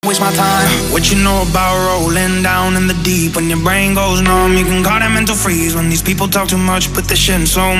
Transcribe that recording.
Waste my time. What you know about rolling down in the deep? When your brain goes numb, you can call it mental freeze. When these people talk too much, put this shit in slow